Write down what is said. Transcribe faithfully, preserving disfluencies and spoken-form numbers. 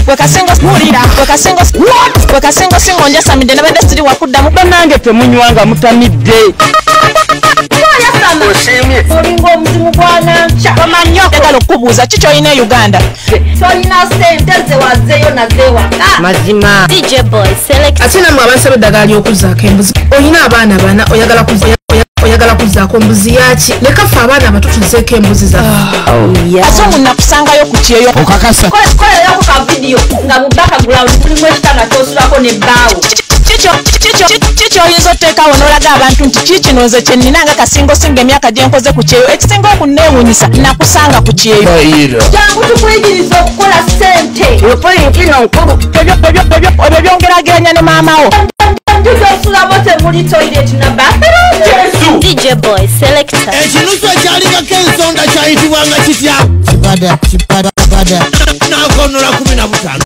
Wekasengo skulira. Wekasengo what? Wekasengo singo nja samide nabende siri wakudda mu nange temunywanga mutamidde. Oshimye. Olingo omuzimu gwana ncha. Bamanyo. Tegalo kubuuza kicho ine Uganda. Tolina sente zewazeyo na zewa. Mazima. D J boy select. Atina mu abansaba eddagala ly'okuzaako embuzi. Oyina abaana bana oyagala kuza oyagala kuzaako mbuzi yaki. Leka ffe abaana abato tuzeeko embuzi zaffe. Ate nakusangayo ku kyeyo. Okakasa. Kolerayo ku video nga mu background mulimu ekitanga kyosulako n'ebbaawo. Chicho chicho chicho oyinza oteekawo n'olaga abantu nti kikino nze kye nnina nga kasingo singa emyaka gye nkoze ku kyeyo ekisinga okunneewuunyisa nakusanga ku kyeyo. Jangu tukuyigiriza okukola ssente. Opoyinkino nkulu. Ebyo byongerageranya ne maamawo. Tuzosulamo temuli toilet na bathroom. D J boy selector. Ekinusu ekyalikako ensonda kyayitibwanga kitya? Kibada kibada kibada. Nakonola kumi na butaano.